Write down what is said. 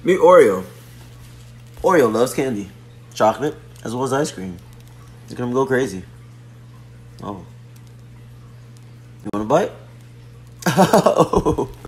Me Oreo. Oreo loves candy. Chocolate, as well as ice cream. He's gonna go crazy. Oh. You want a bite? Oh.